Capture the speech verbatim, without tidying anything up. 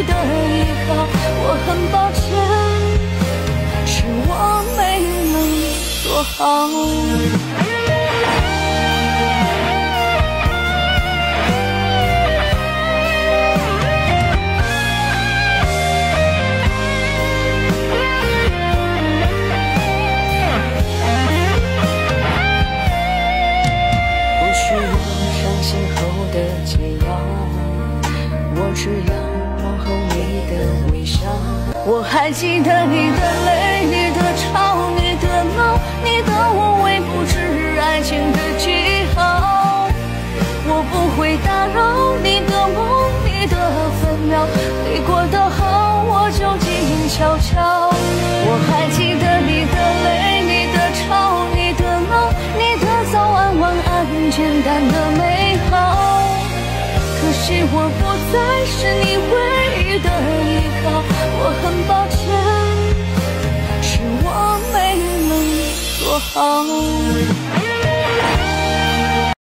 的依靠。我很抱歉，是我没能做好。我只要问候你的微笑。我还记得你的泪，你的吵，你的闹，你的无微不至，爱情的记号。我不会打扰你的梦，你的分秒，你过得好，我就静悄悄。我还记得你的泪，你的吵，你的闹，你的早安晚安，简单的美好。可惜我不再是你唯一的依靠，我很抱歉，是我没能做好。